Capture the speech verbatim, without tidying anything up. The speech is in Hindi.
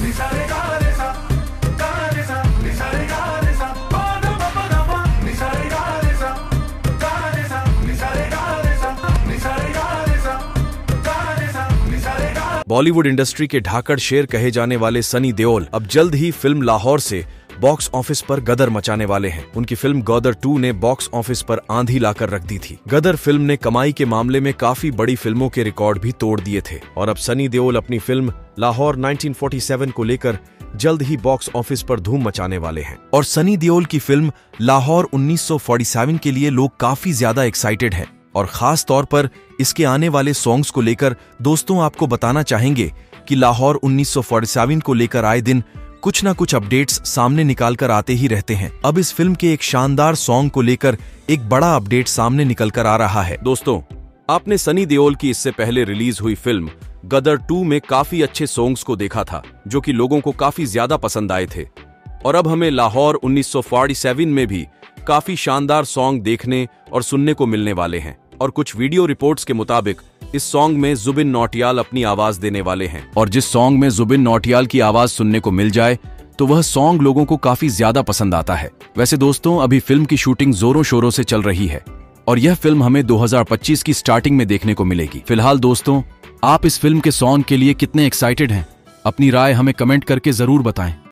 बॉलीवुड इंडस्ट्री के ढाकड़ शेर कहे जाने वाले सनी देओल अब जल्द ही फिल्म लाहौर से बॉक्स ऑफिस पर गदर मचाने वाले हैं। उनकी फिल्म गदर टू ने बॉक्स ऑफिस पर आंधी लाकर रख दी थी। गदर फिल्म ने कमाई के मामले में काफी बड़ी फिल्मों के रिकॉर्ड भी तोड़ दिए थे और अब सनी देओल अपनी फिल्म लाहौर उन्नीस सौ सैंतालीस को लेकर जल्द ही बॉक्स ऑफिस पर धूम मचाने वाले हैं। और सनी देओल की फिल्म लाहौर उन्नीस सौ सैंतालीस के लिए लोग काफी ज्यादा एक्साइटेड हैं और खास तौर पर इसके आने वाले सॉन्ग्स को लेकर दोस्तों आपको बताना चाहेंगे कि लाहौर उन्नीस सौ सैंतालीस को लेकर आए दिन कुछ ना कुछ अपडेट्स सामने निकाल कर आते ही रहते हैं। अब इस फिल्म के एक शानदार सॉन्ग को लेकर एक बड़ा अपडेट सामने निकल कर आ रहा है। दोस्तों, आपने सनी देओल की इससे पहले रिलीज हुई फिल्म गदर टू में काफी अच्छे सॉन्ग्स को देखा था जो कि लोगों को काफी ज्यादा पसंद आए थे और अब हमें लाहौर उन्नीस सौ सैंतालीस में भी काफी शानदार सॉन्ग देखने और सुनने को मिलने वाले हैं। और कुछ वीडियो रिपोर्ट्स के मुताबिक इस सॉन्ग में जुबिन नौटियाल अपनी आवाज देने वाले हैं और जिस सॉन्ग में जुबिन नौटियाल की आवाज सुनने को मिल जाए तो वह सॉन्ग लोगों को काफी ज्यादा पसंद आता है। वैसे दोस्तों, अभी फिल्म की शूटिंग जोरों शोरों से चल रही है और यह फिल्म हमें दो हज़ार पच्चीस की स्टार्टिंग में देखने को मिलेगी। फिलहाल दोस्तों, आप इस फिल्म के सॉन्ग के लिए कितने एक्साइटेड हैं? अपनी राय हमें कमेंट करके जरूर बताएं।